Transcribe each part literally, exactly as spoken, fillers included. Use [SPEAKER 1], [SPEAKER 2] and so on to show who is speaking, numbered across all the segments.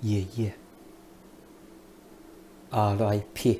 [SPEAKER 1] いえいえ。アールアイピー。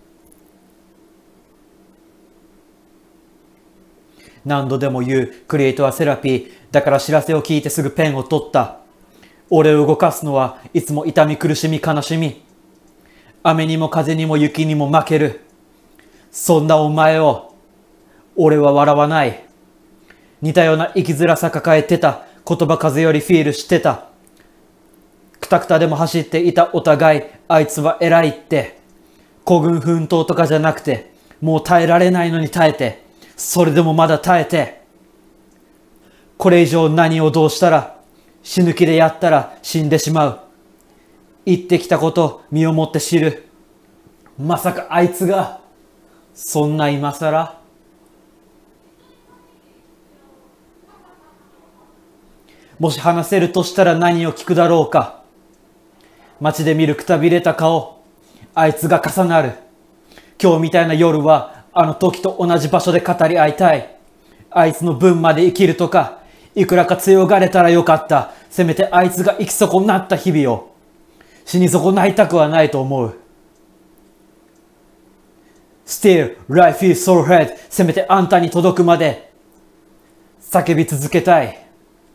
[SPEAKER 1] 何度でも言うクリエイトはセラピー。だから知らせを聞いてすぐペンを取った。俺を動かすのはいつも痛み苦しみ悲しみ。雨にも風にも雪にも負ける。そんなお前を俺は笑わない。似たような生きづらさ抱えてた。言葉数よりフィールしてた。くたくたでも走っていたお互い。あいつは偉いって。孤軍奮闘とかじゃなくて、もう耐えられないのに耐えて、それでもまだ耐えて、これ以上何をどうしたら、死ぬ気でやったら死んでしまう。言ってきたこと身をもって知る。まさかあいつがそんな今さら。もし話せるとしたら何を聞くだろうか。街で見るくたびれた顔、あいつが重なる。今日みたいな夜はあの時と同じ場所で語り合いたい。あいつの分まで生きるとか、いくらか強がれたらよかった。せめてあいつが生き損なった日々を死に損ないたくはないと思う。Still, life is so hard. せめてあんたに届くまで叫び続けたい。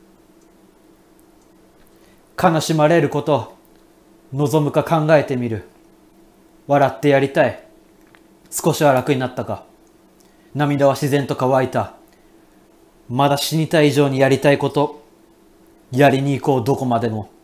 [SPEAKER 1] 悲しまれること、望むか考えてみる。笑ってやりたい。少しは楽になったか。涙は自然と乾いた。まだ死にたい以上にやりたいこと、やりに行こうどこまでも。